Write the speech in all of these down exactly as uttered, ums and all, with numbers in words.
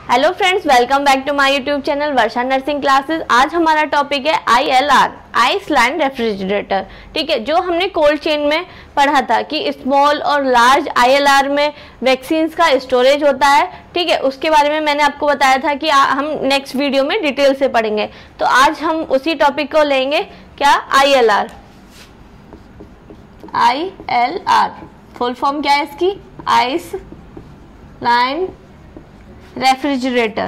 Hello friends, welcome back to my YouTube channel Varsha nursing classes. आज हमारा topic है I L R, ice lined refrigerator. ठीक है, जो हमने कोल्ड चेन में पढ़ा था कि स्मॉल और लार्ज आई एल आर में वैक्सीन्स का स्टोरेज होता है। ठीक है, उसके बारे में मैंने आपको बताया था कि हम नेक्स्ट वीडियो में डिटेल से पढ़ेंगे। तो आज हम उसी टॉपिक को लेंगे। क्या? I L R. I L R full form क्या है इसकी? Ice lined refrigerator.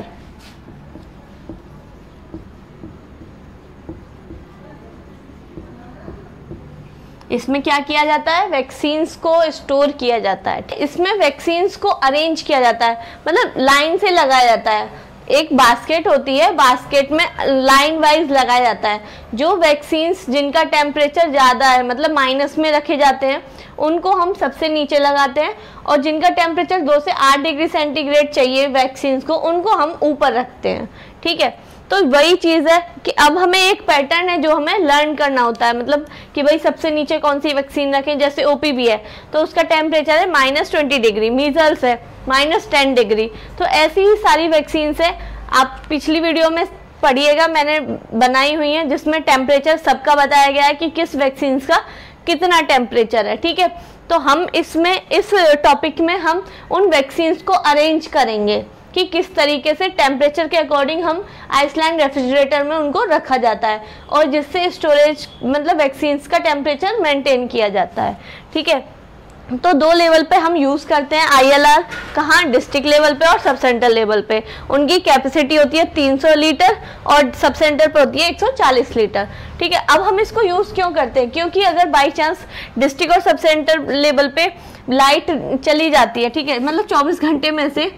इसमें क्या किया जाता है? वैक्सीन्स को स्टोर किया जाता है। इसमें वैक्सीन्स को अरेंज किया जाता है, मतलब लाइन से लगाया जाता है। एक बास्केट होती है, बास्केट में लाइन वाइज लगाया जाता है। जो वैक्सीन्स जिनका टेम्परेचर ज़्यादा है, मतलब माइनस में रखे जाते हैं, उनको हम सबसे नीचे लगाते हैं, और जिनका टेम्परेचर दो से आठ डिग्री सेंटीग्रेड चाहिए वैक्सीन्स को, उनको हम ऊपर रखते हैं। ठीक है, तो वही चीज़ है कि अब हमें एक पैटर्न है जो हमें लर्न करना होता है, मतलब कि भाई सबसे नीचे कौन सी वैक्सीन रखें। जैसे ओ पी वी है तो उसका टेम्परेचर है माइनस ट्वेंटी डिग्री, मीजल्स है माइनस टेन डिग्री। तो ऐसी ही सारी वैक्सीन है, आप पिछली वीडियो में पढ़िएगा, मैंने बनाई हुई है, जिसमें टेम्परेचर सबका बताया गया है कि किस वैक्सीन का कितना टेम्परेचर है। ठीक है, तो हम इसमें इस टॉपिक में हम उन वैक्सीन्स को अरेंज करेंगे कि किस तरीके से टेम्परेचर के अकॉर्डिंग हम आइसलैंड रेफ्रिजरेटर में उनको रखा जाता है, और जिससे स्टोरेज मतलब वैक्सीन्स का टेम्परेचर मेंटेन किया जाता है। ठीक है, तो दो लेवल पे हम यूज़ करते हैं आई एल आर। कहाँ? डिस्ट्रिक्ट लेवल पे और सब सेंटर लेवल पे। उनकी कैपेसिटी होती है तीन सौ लीटर और सब सेंटर पे होती है एक सौ चालीस लीटर। ठीक है, अब हम इसको यूज़ क्यों करते हैं? क्योंकि अगर बाई चांस डिस्ट्रिक्ट और सब सेंटर लेवल पे लाइट चली जाती है, ठीक है, मतलब चौबीस घंटे में से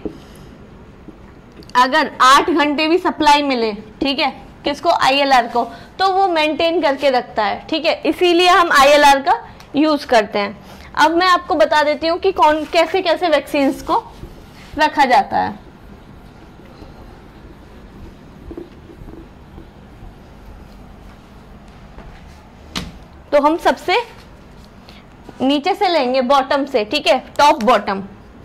अगर आठ घंटे भी सप्लाई मिले, ठीक है, किसको? आई एल आर को, तो वो मेंटेन करके रखता है। ठीक है, इसीलिए हम आई एल आर का यूज़ करते हैं। अब मैं आपको बता देती हूँ कि कौन कैसे कैसे वैक्सीन्स को रखा जाता है। तो हम सबसे नीचे से लेंगे, बॉटम से। ठीक है, टॉप बॉटम,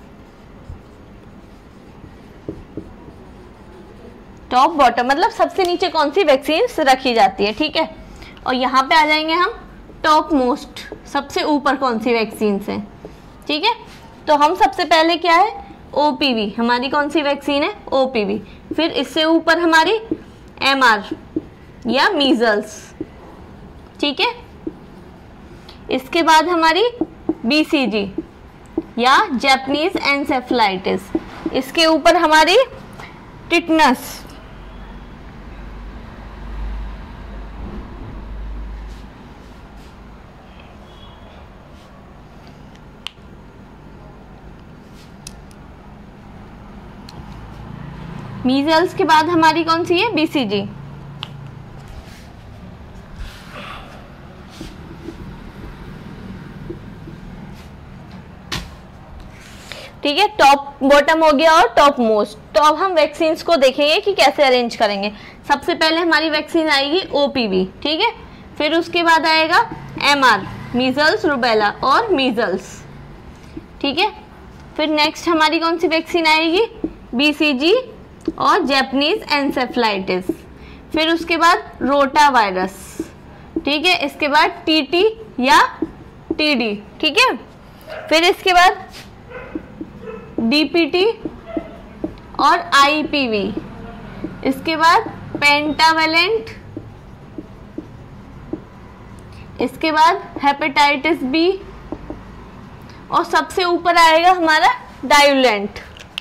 टॉप बॉटम मतलब सबसे नीचे कौन सी वैक्सीन रखी जाती है। ठीक है, और यहाँ पे आ जाएंगे हम टॉप मोस्ट, सबसे ऊपर कौन सी वैक्सीन है। ठीक है, तो हम सबसे पहले क्या है? ओ पी वी, हमारी कौन सी वैक्सीन है? O P V. फिर इससे ऊपर हमारी एम आर या मीजल्स। ठीक है, इसके बाद हमारी बी सी जी या जापानीज एन्सेफेलाइटिस। इसके ऊपर हमारी टिटनस। मीजल्स के बाद हमारी कौन सी है? B C G. ठीक है, टॉप बॉटम हो गया और टॉप मोस्ट। तो अब हम वैक्सीन्स को देखेंगे कि कैसे अरेंज करेंगे। सबसे पहले हमारी वैक्सीन आएगी ओ पी वी। ठीक है, फिर उसके बाद आएगा एम आर, मीजल्स, रूबेला और मीजल्स। ठीक है, फिर नेक्स्ट हमारी कौन सी वैक्सीन आएगी? बी सी जी और जापानीज एन्सेफेलाइटिस। फिर उसके बाद रोटा वायरस। ठीक है, इसके बाद टी टी या टी डी। ठीक है, फिर इसके बाद डी पी टी और आई पी वी। इसके बाद पेंटावेलेंट। इसके बाद हेपेटाइटिस बी, और सबसे ऊपर आएगा हमारा डायुलेंट।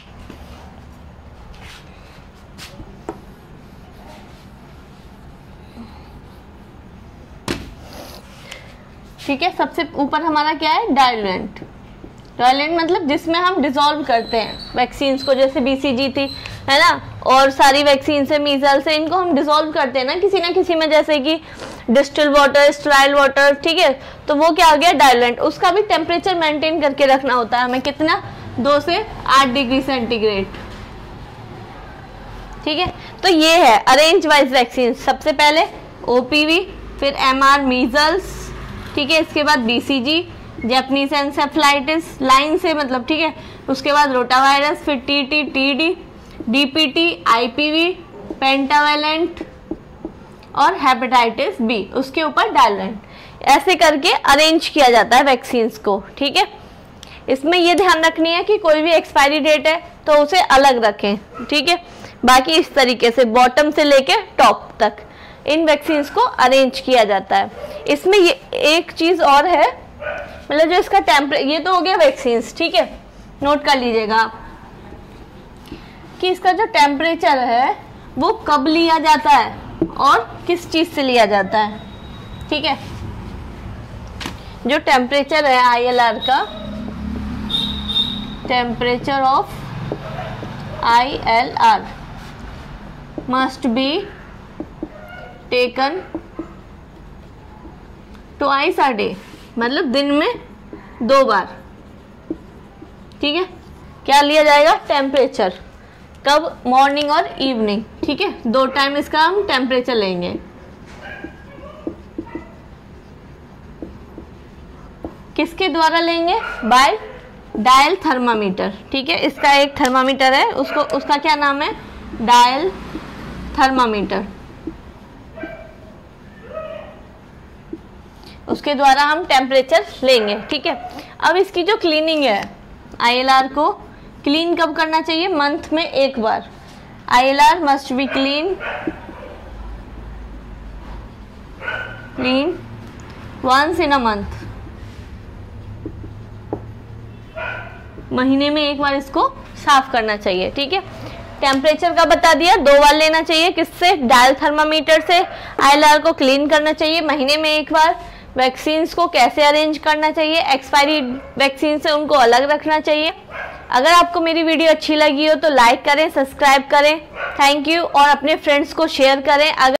ठीक है, सबसे ऊपर हमारा क्या है? डायुलेंट। डायुलेंट मतलब जिसमें हम डिसॉल्व करते हैं वैक्सीन्स को, जैसे बी सी जी थी, है ना, और सारी वैक्सीन से, मीजल से, इनको हम डिसॉल्व करते हैं ना किसी ना किसी में, जैसे कि डिस्टिल वाटर, स्टेराइल वाटर। ठीक है, तो वो क्या आ गया? डायुलेंट। उसका भी टेम्परेचर मेंटेन करके रखना होता है हमें, कितना? दो से आठ डिग्री सेंटीग्रेड। ठीक है, तो ये है अरेंज वाइज वैक्सीन। सबसे पहले ओ पी वी, फिर एम आर, मीजल्स। ठीक है, इसके बाद B C G, Japanese encephalitis line से मतलब, ठीक है, उसके बाद रोटा वायरस, फिर T T T D, DPT, IPV, pentavalent और हेपेटाइटिस बी, उसके ऊपर डायलेंट, ऐसे करके अरेंज किया जाता है वैक्सीन्स को। ठीक है, इसमें ये ध्यान रखनी है कि कोई भी एक्सपायरी डेट है तो उसे अलग रखें। ठीक है, बाकी इस तरीके से बॉटम से लेके टॉप तक इन वैक्सीन्स को अरेंज किया जाता है। इसमें ये एक चीज और है, मतलब जो इसका टेम्परे ये तो हो गया वैक्सीन्स। ठीक है, नोट कर लीजिएगा कि इसका जो टेम्परेचर है वो कब लिया जाता है और किस चीज से लिया जाता है। ठीक है, जो टेम्परेचर है आई एल आर का, temperature of I L R must be taken twice a day, मतलब दिन में दो बार। ठीक है, क्या लिया जाएगा? टेम्परेचर। कब? मॉर्निंग और इवनिंग। ठीक है, दो टाइम इसका हम टेम्परेचर लेंगे। किसके द्वारा लेंगे? By dial thermometer. ठीक है, इसका एक थर्मामीटर है, उसको उसका क्या नाम है? Dial thermometer. उसके द्वारा हम टेम्परेचर लेंगे। ठीक है, अब इसकी जो क्लीनिंग है, आई एल आर को क्लीन कब करना चाहिए? मंथ में एक बार। I L R must be clean clean once in a month, महीने में एक बार इसको साफ करना चाहिए। ठीक है, टेम्परेचर का बता दिया, दो बार लेना चाहिए। किससे? डायल थर्मामीटर से। आई एल आर को क्लीन करना चाहिए महीने में एक बार। वैक्सीन्स को कैसे अरेंज करना चाहिए? एक्सपायरी वैक्सीन से उनको अलग रखना चाहिए। अगर आपको मेरी वीडियो अच्छी लगी हो तो लाइक करें, सब्सक्राइब करें। थैंक यू, और अपने फ्रेंड्स को शेयर करें। अगर